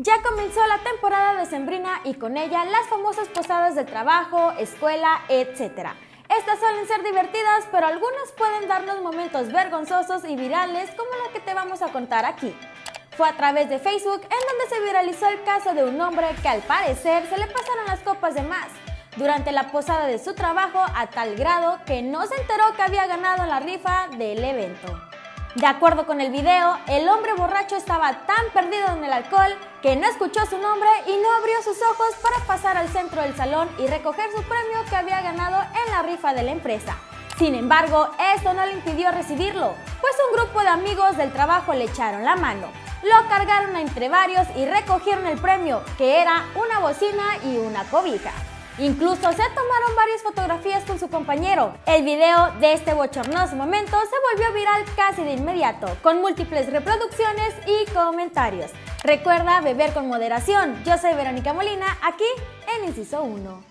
Ya comenzó la temporada decembrina y con ella las famosas posadas de trabajo, escuela, etc. Estas suelen ser divertidas, pero algunas pueden darnos momentos vergonzosos y virales como la que te vamos a contar aquí. Fue a través de Facebook en donde se viralizó el caso de un hombre que al parecer se le pasaron las copas de más durante la posada de su trabajo a tal grado que no se enteró que había ganado en la rifa del evento. De acuerdo con el video, el hombre borracho estaba tan perdido en el alcohol que no escuchó su nombre y no abrió sus ojos para pasar al centro del salón y recoger su premio que había ganado en la rifa de la empresa. Sin embargo, esto no le impidió recibirlo, pues un grupo de amigos del trabajo le echaron la mano. Lo cargaron entre varios y recogieron el premio, que era una bocina y una cobija. Incluso se tomaron varias fotografías con su compañero. El video de este bochornoso momento se volvió viral casi de inmediato, con múltiples reproducciones y comentarios. Recuerda beber con moderación. Yo soy Verónica Molina, aquí en Inciso 1.